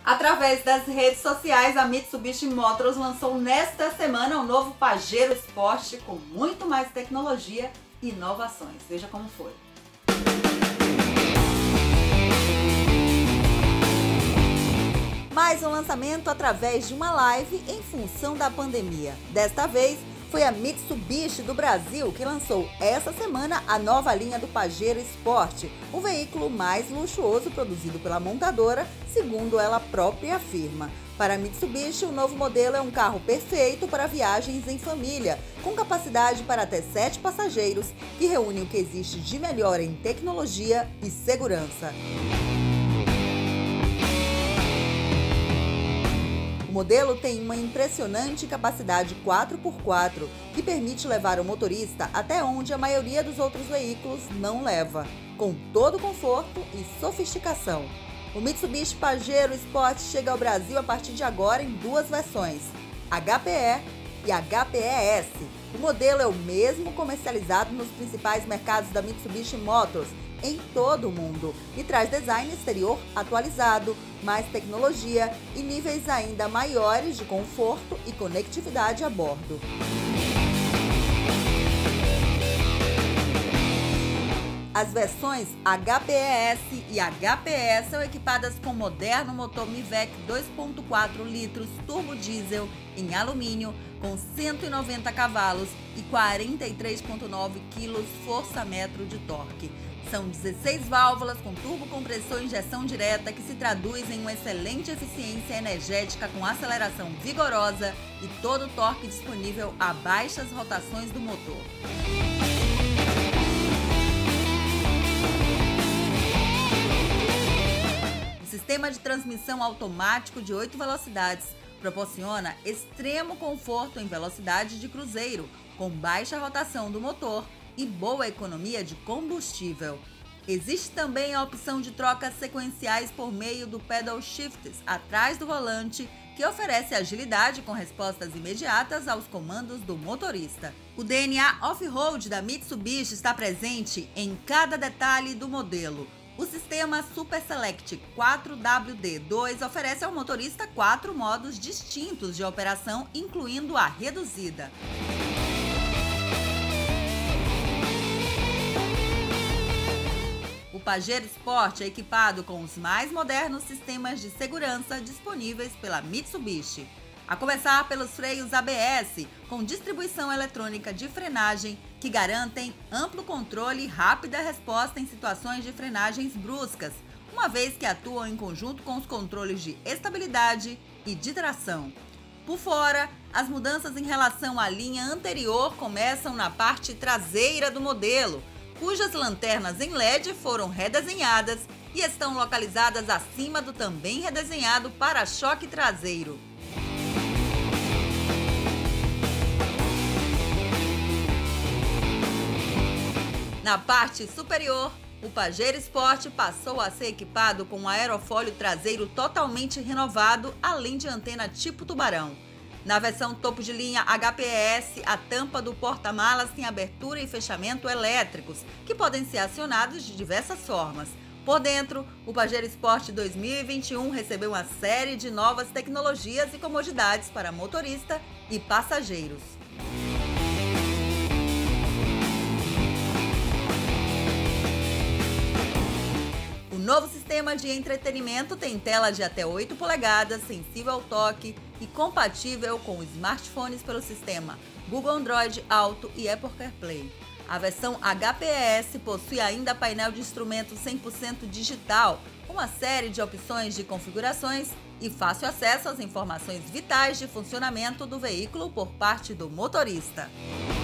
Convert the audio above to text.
Através das redes sociais, a Mitsubishi Motors lançou nesta semana um novo Pajero Sport com muito mais tecnologia e inovações. Veja como foi. Mais um lançamento através de uma live em função da pandemia. Desta vez, foi a Mitsubishi do Brasil que lançou essa semana a nova linha do Pajero Sport, o veículo mais luxuoso produzido pela montadora, segundo ela própria afirma. Para a Mitsubishi, o novo modelo é um carro perfeito para viagens em família, com capacidade para até 7 passageiros, que reúne o que existe de melhor em tecnologia e segurança. O modelo tem uma impressionante capacidade 4x4, que permite levar o motorista até onde a maioria dos outros veículos não leva, com todo conforto e sofisticação. O Mitsubishi Pajero Sport chega ao Brasil a partir de agora em duas versões, HPE e HPE-S. O modelo é o mesmo comercializado nos principais mercados da Mitsubishi Motors em todo o mundo e traz design exterior atualizado, mais tecnologia e níveis ainda maiores de conforto e conectividade a bordo. As versões HPE-S e HPE são equipadas com moderno motor Mivec 2.4 litros turbo diesel em alumínio com 190 cavalos e 43,9 kg força-metro de torque. São 16 válvulas com turbocompressor e injeção direta que se traduz em uma excelente eficiência energética com aceleração vigorosa e todo o torque disponível a baixas rotações do motor. O sistema de transmissão automático de 8 velocidades proporciona extremo conforto em velocidade de cruzeiro, com baixa rotação do motor e boa economia de combustível. Existe também a opção de trocas sequenciais por meio do pedal shifts atrás do volante, que oferece agilidade com respostas imediatas aos comandos do motorista. O DNA off-road da Mitsubishi está presente em cada detalhe do modelo. O sistema Super Select 4WD2 oferece ao motorista 4 modos distintos de operação, incluindo a reduzida. O Pajero Sport é equipado com os mais modernos sistemas de segurança disponíveis pela Mitsubishi, a começar pelos freios ABS, com distribuição eletrônica de frenagem, que garantem amplo controle e rápida resposta em situações de frenagens bruscas, uma vez que atuam em conjunto com os controles de estabilidade e de tração. Por fora, as mudanças em relação à linha anterior começam na parte traseira do modelo, cujas lanternas em LED foram redesenhadas e estão localizadas acima do também redesenhado para-choque traseiro. Na parte superior, o Pajero Sport passou a ser equipado com um aerofólio traseiro totalmente renovado, além de antena tipo tubarão. Na versão topo de linha HPE-S, a tampa do porta-malas tem abertura e fechamento elétricos, que podem ser acionados de diversas formas. Por dentro, o Pajero Sport 2021 recebeu uma série de novas tecnologias e comodidades para motorista e passageiros. O novo sistema de entretenimento tem tela de até 8 polegadas, sensível ao toque e compatível com smartphones pelo sistema Google Android Auto e Apple CarPlay. A versão HPE-S possui ainda painel de instrumento 100% digital, uma série de opções de configurações e fácil acesso às informações vitais de funcionamento do veículo por parte do motorista.